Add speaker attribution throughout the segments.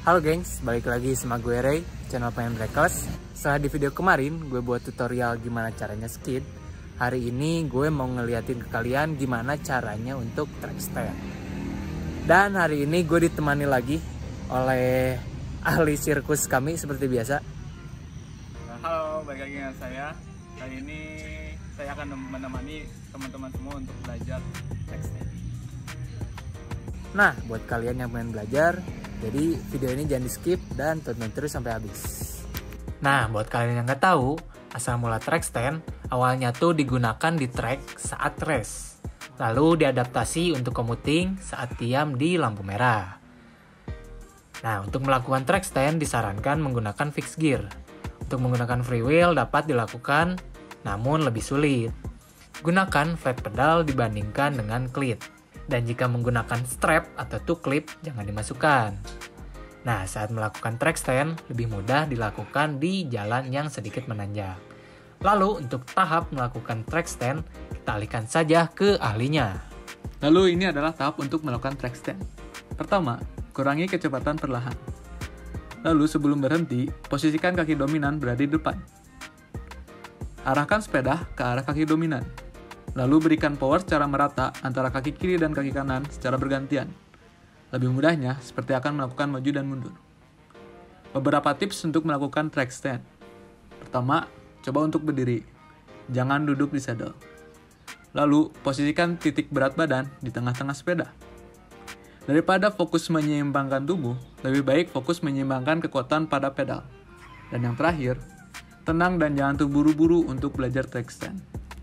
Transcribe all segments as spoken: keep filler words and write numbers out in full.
Speaker 1: Halo gengs, balik lagi sama gue Ray, channel Pengen Breakers. Setelah di video kemarin gue buat tutorial gimana caranya skid, hari ini gue mau ngeliatin ke kalian gimana caranya untuk track stand. Dan hari ini gue ditemani lagi oleh ahli sirkus kami seperti biasa.
Speaker 2: Halo, balik lagi dengan saya. Kali ini saya akan menemani teman-teman semua untuk belajar track stand.
Speaker 1: Nah, buat kalian yang pengen belajar, jadi video ini jangan di skip dan tonton terus sampai habis. Nah, buat kalian yang nggak tahu, asal mula track stand awalnya tuh digunakan di track saat race, lalu diadaptasi untuk commuting saat diam di lampu merah. Nah, untuk melakukan track stand disarankan menggunakan fixed gear. Untuk menggunakan free wheel dapat dilakukan, namun lebih sulit. Gunakan flat pedal dibandingkan dengan cleat. Dan jika menggunakan strap atau two clip, jangan dimasukkan. Nah, saat melakukan track stand, lebih mudah dilakukan di jalan yang sedikit menanjak. Lalu, untuk tahap melakukan track stand, kita alihkan saja ke ahlinya.
Speaker 2: Lalu ini adalah tahap untuk melakukan track stand. Pertama, kurangi kecepatan perlahan. Lalu sebelum berhenti, posisikan kaki dominan berada di depan. Arahkan sepeda ke arah kaki dominan. Lalu berikan power secara merata antara kaki kiri dan kaki kanan secara bergantian. Lebih mudahnya, seperti akan melakukan maju dan mundur. Beberapa tips untuk melakukan track stand. Pertama, coba untuk berdiri. Jangan duduk di saddle. Lalu, posisikan titik berat badan di tengah-tengah sepeda. Daripada fokus menyeimbangkan tubuh, lebih baik fokus menyeimbangkan kekuatan pada pedal. Dan yang terakhir, tenang dan jangan terburu-buru untuk belajar track stand.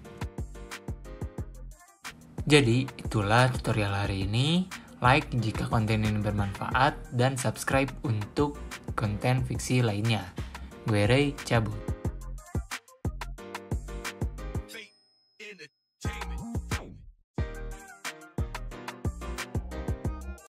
Speaker 1: Jadi, itulah tutorial hari ini. Like jika konten ini bermanfaat dan subscribe untuk konten fiksi lainnya. Gue Ray, cabut.